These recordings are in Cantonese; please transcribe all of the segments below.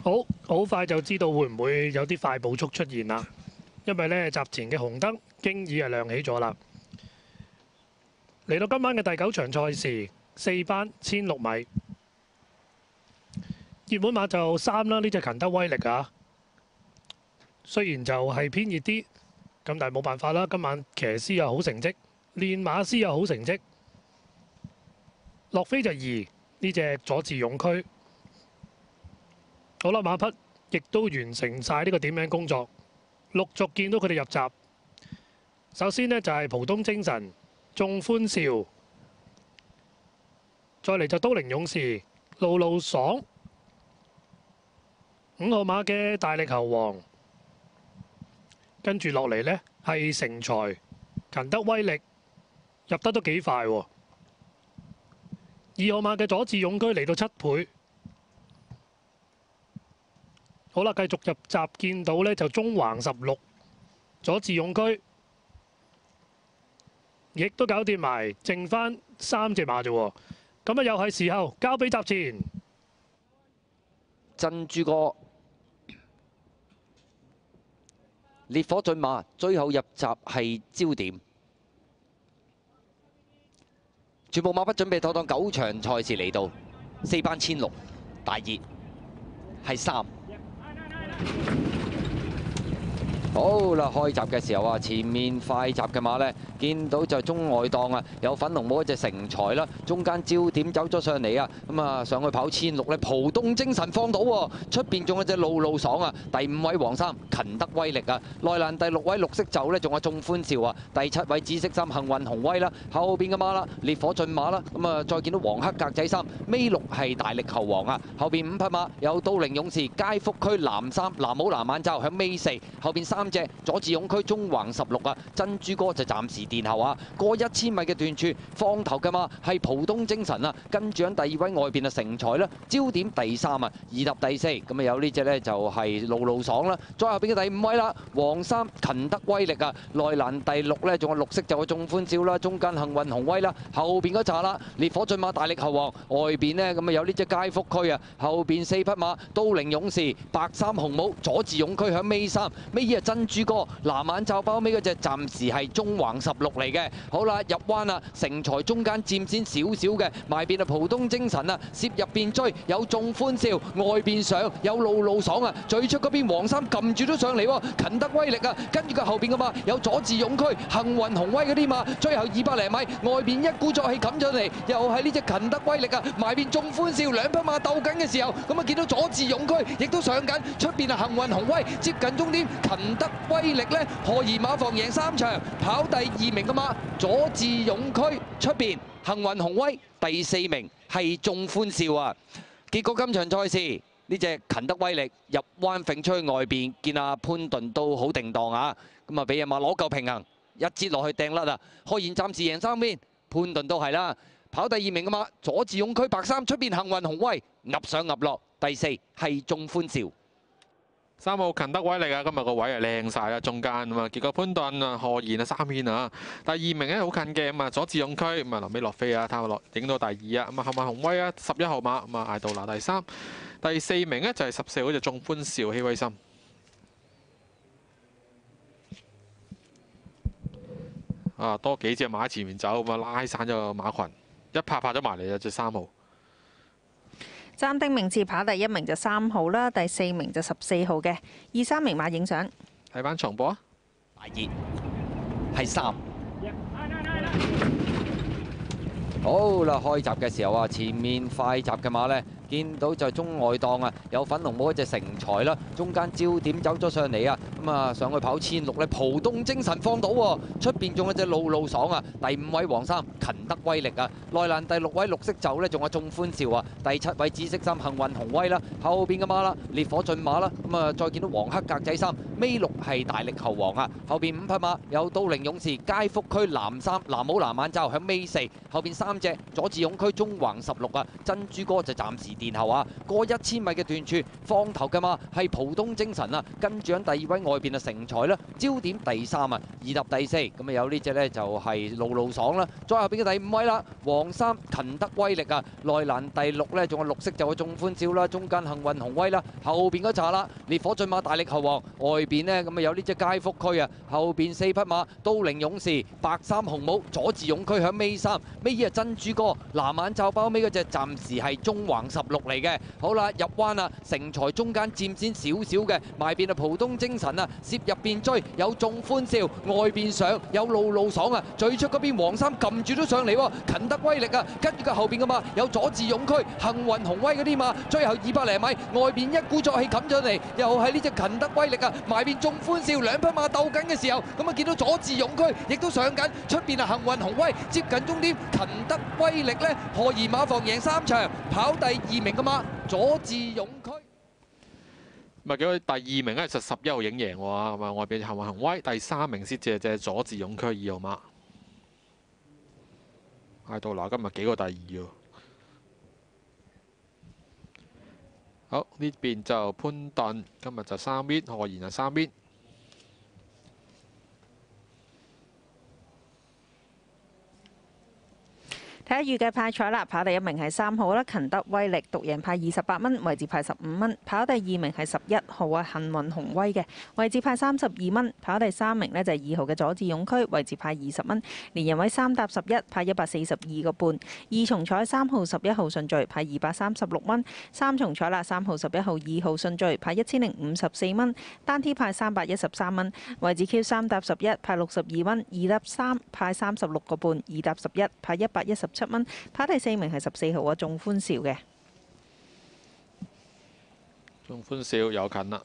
好快就知道會唔會有啲快步速出現啦，因為呢閘前嘅紅燈經已係亮起咗啦。嚟到今晚嘅第9場賽事，4班1600米，熱門馬就3啦，呢隻勤德威力啊，雖然就係偏熱啲，咁但係冇辦法啦。今晚騎師有好成績，練馬師有好成績，落飛就2呢隻佐治勇區。好啦，馬匹亦都完成晒呢個點名工作，陸續見到佢哋入閘。首先呢，就係浦東精神、眾歡笑，再嚟就都靈勇士、路路爽，5號馬嘅大力猴王，跟住落嚟呢，係成才、勤德威力，入得都幾快喎。2號馬嘅佐治勇區嚟到7倍。好啦，繼續入閘見到呢就中橫16，佐治勇區，亦都搞掂埋，剩翻3隻馬啫喎。咁啊，又係時候交俾閘前珍珠哥、烈火駿馬，最後入閘係焦點。全部馬匹準備妥當，9場賽事嚟到，4班1600，大熱係3。好啦，開閘嘅時候啊，前面快閘嘅馬呢，見到就中外檔啊，有粉紅帽一隻成才啦，中間焦點走咗上嚟啊，咁啊上去跑1600呢，浦東精神放到喎，出邊仲有隻路路爽啊，第5位黃衫勤德威力啊，內欄第6位綠色袖呢，仲有眾歡笑啊，第7位紫色衫幸運紅威啦，後邊嘅馬啦烈火駿馬啦，咁啊再見到黃黑格仔衫，尾6係大力猴王啊，後邊5匹馬有都靈勇士、佳福區藍衫藍帽藍眼罩響尾4，後邊3隻佐治勇區中橫16啊，珍珠哥就暫時殿後啊，過1000米嘅段處放頭嘅馬係浦東精神啊，跟住喺第2位外邊啊成才啦，焦點第3啊，2搭第4，咁啊有呢隻呢就係路路爽啦，再後邊嘅第5位啦，黃衫勤德威力啊，內欄第6呢仲有綠色就有眾歡笑啦，中間幸運紅威啦，後邊嗰扎啦烈火駿馬大力猴王，外邊呢咁啊有呢隻佳福區啊，後邊4匹馬都靈勇士白衫紅帽佐治勇區響尾3，尾2啊珍珠哥藍眼罩包尾嗰隻暫時係中橫16嚟嘅。好啦，入彎啦，成才中間佔先少少嘅，埋邊啊浦東精神啊，攝入邊追有眾歡笑，外邊上有路路爽啊，最出嗰邊黃衫撳住都上嚟喎，勤德威力啊，跟住佢後邊嘅馬有佐治勇區、幸運紅威嗰啲馬，最後200零米外邊一鼓作氣冚上嚟，又係呢隻勤德威力啊，埋邊眾歡笑兩匹馬鬥緊嘅時候，咁啊見到佐治勇區亦都上緊，出邊啊幸運紅威接近終點，勤德威力呢，何怡馬房贏3場，跑第2名嘅馬佐治勇區出邊，幸運紅威第4名係眾歡笑啊！結果今場賽事呢隻勤德威力入彎揈出去外邊，見阿潘頓都好定當啊！咁啊俾阿馬攞夠平衡，一截落去掟甩啊！開現暫時贏3邊，潘頓都係啦。跑第2名嘅馬佐治勇區白衫出邊幸運紅威，噏上噏落，第4係眾歡笑。 3號勤德威力啊，今日個位係靚晒啦，中間咁啊，結果潘頓啊、賀賢啊3邊啊，第2名咧好近嘅咁啊，佐治勇區咁啊，臨尾落飛啊，睇下落影到第2啊，咁啊幸運紅威啊11號馬咁啊捱到嗱第3，第4名咧就係14號隻眾歡笑希威森。啊，多幾隻馬喺前面走，咁啊拉散咗個馬群，一拍咗埋嚟啊！隻3號。 暫定名次跑第1名就3號啦，第4名就14號嘅2、3名馬影相。 睇翻重播啊！ 大熱係3。好啦，開閘嘅時候啊，前面快閘嘅馬呢，見到就中外檔啊，有粉紅帽一隻成才啦，中間焦點走咗上嚟啊，咁啊上去跑1600呢，浦東精神放到喎，出邊仲有隻路路爽啊，第5位黃衫勤德威力啊，內欄第6位綠色袖呢，仲有眾歡笑啊，第7位紫色衫幸運紅威啦，後邊嘅馬啦烈火駿馬啦，咁啊再見到黃黑格仔衫，尾6係大力猴王啊，後邊5匹馬有都靈勇士、佳福區藍衫藍帽藍眼罩響尾4，後邊3隻佐治勇區中橫16啊，珍珠哥就暫時殿後啊，過1000米嘅段處放頭嘅馬係浦東精神啊，跟住喺第2位外邊啊成才啦，焦點第3啊，2搭第4，咁啊有呢隻呢就係路路爽啦，再後邊嘅第5位啦，黃衫勤得威力啊，內欄第6呢仲有綠色就係眾歡笑啦，中間幸運紅威啦，後邊嗰扎啦，烈火駿馬大力後王，外邊呢咁啊有呢隻佳福區啊，後邊4匹馬都靈勇士、白衫紅帽、佐治勇區響尾3，尾2啊珍珠哥、藍眼罩包尾嗰隻暫時係中橫16嚟嘅。好啦，入彎啊，成才中間佔先少少嘅，埋邊啊浦東精神啊，攝入邊追有眾歡笑，外邊上有路路爽啊，最出嗰邊黃衫撳住都上嚟喎，勤得威力啊，跟住佢後邊嘅馬有佐治勇區、幸運紅威嗰啲馬，最後200零米外邊一鼓作氣冚咗嚟，又係呢隻勤得威力啊，埋邊眾歡笑兩匹馬鬥緊嘅時候，咁啊見到佐治勇區亦都上緊，出邊啊幸運紅威接近終點，勤得威力呢，何賢馬房贏3場，跑第2名嘅馬佐治勇區。 咪叫佢第2名咧就11號影贏喎，咁啊外邊幸運紅威，第3名先至係佐治勇區2號馬。嗌到嗱，今日幾個第2喎。好，呢邊就潘頓，今日就3邊，何賢就3邊。 睇下預計派彩啦，跑第1名係3號啦，勤得威力，獨贏派28蚊，位置派15蚊。跑第2名係11號啊，幸運紅威嘅，位置派32蚊。跑第3名呢就係2號嘅佐治勇區，位置派20蚊。連人位3搭11，派142個半。二重彩3號11號順序派236蚊。三重彩啦，3號11號2號順序派1054蚊。單 T 派313蚊，位置 Q 3搭11派62蚊。2搭3派36個半。2搭11派117蚊，跑第4名係14號啊，眾歡笑嘅。 眾歡笑有近啦。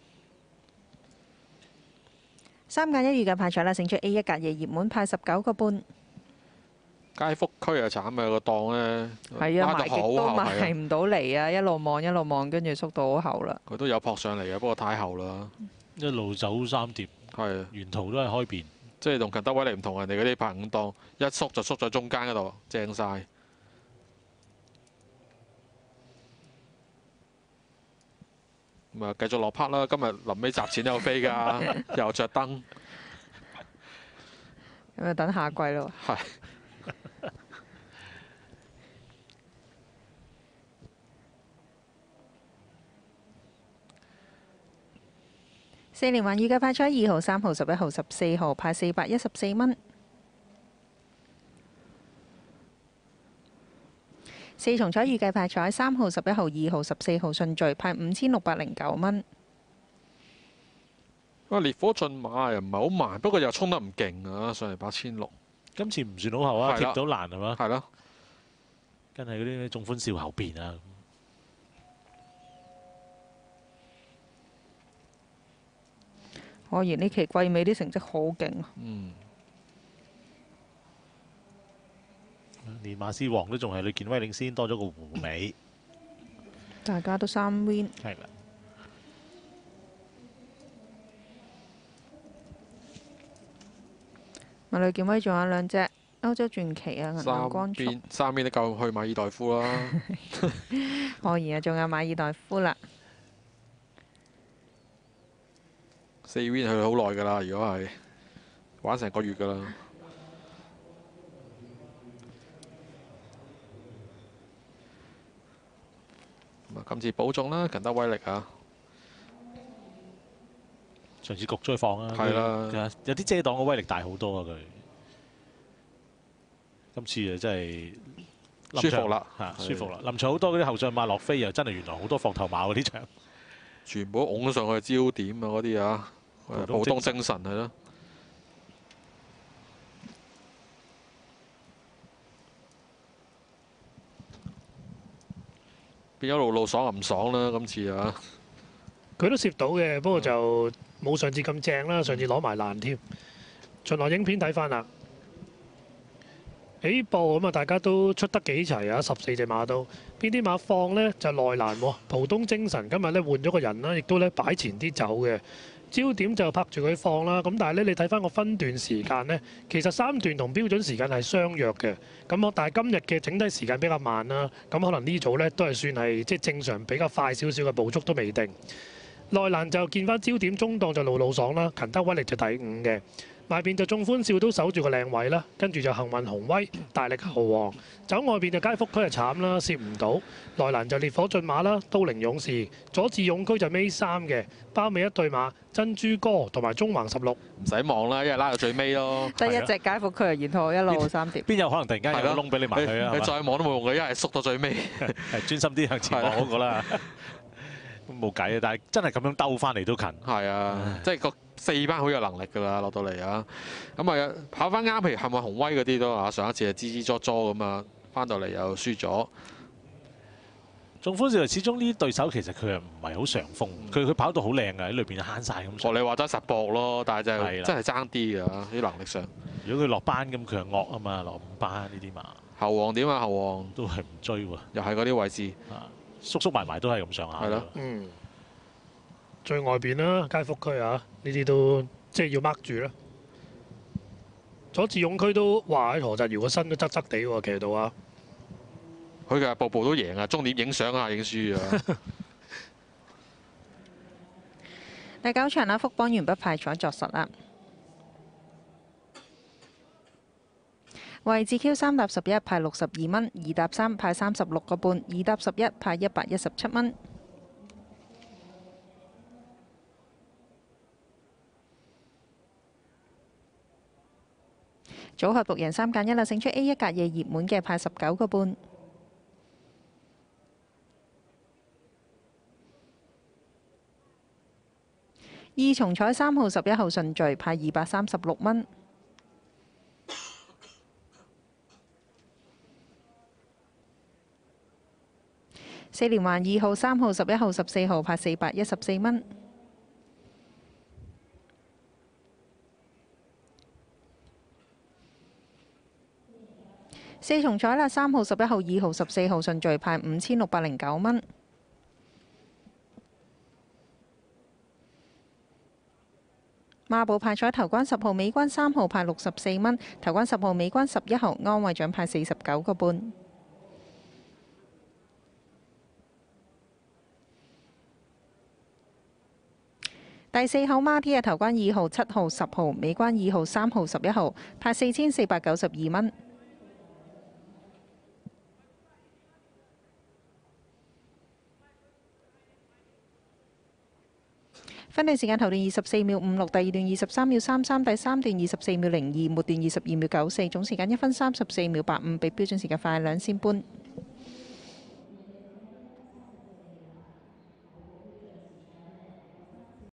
3揀1預計派彩啦，勝出 A1 格夜熱門派19個半。 佳福區啊慘啊，個檔咧係啊， 拉到好埋極都後係埋唔到嚟啊！一路望一路望，跟住縮到好後啦。 佢都有撲上嚟嘅，不過太後啦。 一路走3碟， 係啊， 沿途都係開邊。 即係同勤得威力唔同，人哋嗰啲拍5檔，一縮就縮咗中間嗰度，正晒。咁啊，繼續落拍啦！今日臨尾集錢都有飛㗎，又着燈。 咁啊，等下季咯。 係。 4連環預計派彩2號、3號、11號、14號派414蚊。4重彩預計派彩3號、11號、2號、14號順序派5609蚊。 哇！烈火駿馬又唔係好慢，不過又衝得唔勁啊，上嚟8600。 今次唔算好後啊， 係啦貼到欄係嘛？ 係咯。 跟係嗰啲眾歡笑後邊啊。 我原呢期季尾啲成績好勁啊！ 連馬師王都仲係呂健威領先，多咗個胡尾。 大家都3 win。 係啦。 咪呂健威仲有2隻歐洲傳奇啊，銀行光速。 三邊都夠去馬爾代夫啦。 何然啊，仲有馬爾代夫啦。 4 win 去好耐㗎啦，如果係玩成個月㗎啦。咁啊，今次保重啦，勤得威力啊！ 上次焗咗佢放啊， 係啦， 有啲遮擋嘅威力大好多啊！佢今次啊真係舒服啦， 嚇舒服啦！臨場好多嗰啲後上馬落飛又真係原來好多放頭馬嗰啲場， 全部都拱上去焦點啊嗰啲啊！浦東精神係咯，變咗路路爽唔爽啦！今次啊， 佢都攝到嘅，不過就冇上次咁正啦。上次攞埋爛添。巡邏影片睇翻啦，起步咁啊，大家都出得幾齊啊！14隻馬都，邊啲馬放呢？就內欄喎。浦東精神今日咧換咗個人啦，亦都咧擺前啲走嘅。 焦點就拍住佢放啦。咁但係咧，你睇翻個分段時間呢，其實3段同標準時間係相若嘅。咁但係今日嘅整體時間比較慢啦。咁可能呢組呢都係算係即係正常比較快少少嘅步速都未定。內欄就見翻焦點中檔就路爽啦，勤得威力就第5嘅。外邊就眾歡笑都守住個靚位啦，跟住就幸運雄威、大力猴王。走外邊就街福區係慘啦，攝唔到。內欄就烈火駿馬啦，都靈勇士。左智勇區就尾3嘅，包尾一對馬珍珠哥同埋中橫16。 唔使望啦，因為拉到最尾咯。 得一隻街服區啊，然後一路3碟。 邊有可能突然間有個窿俾你埋去啊？ 你再望都冇用嘅，因為縮到最尾。 係專心啲向前望嗰個啦。冇計啊！但係真係咁樣兜翻嚟都近。 係啊，即係個4班好有能力㗎啦，落到嚟啊！咁啊跑翻啱，譬如幸運雄威嗰啲都啊，上一次係吱吱喳喳咁啊，翻到嚟又輸咗。 眾歡笑始終呢啲對手其實佢係唔係好上風，佢跑到好靚㗎，喺裏邊慳晒咁。 學你話齋實搏咯，但係就係真係爭啲㗎啲能力上。 如果佢落班咁，佢係惡啊嘛，落5班呢啲馬。 猴王點啊？猴王都係唔追喎， 又係嗰啲位置。 縮埋都係咁上下。 係咯。 最外邊啦，街福區啊，呢啲都即係要 mark 住啦。左智勇區都話喺何澤堯個身都側側地喎，騎到啊！ 佢其實步步都贏啊，終點影相啊，影輸啊！ 第9場啦，福邦完畢派彩作實啦。位置 Q3 搭11派62蚊，2搭3派36個半，2搭11派117蚊。組合獨贏3揀1啦，勝出 A1 格夜熱門嘅派19個半。二重彩3號11號順序派236蚊。4連環2號、3號、11號、14號派414蚊。4重彩啦，3號、11號、2號、14號順序派5609蚊。孖寶派彩頭關10號，尾關3號派64蚊，頭關10號，尾關11號，安慰獎派49個半。第4號孖 T 嘅頭關2號、7號、10號，尾關2號、3號、11號，派4492蚊。分段時間頭段24秒56，第2段23秒33，第3段24秒02，末段22秒94，總時間1分34秒85，比標準時間快2先半。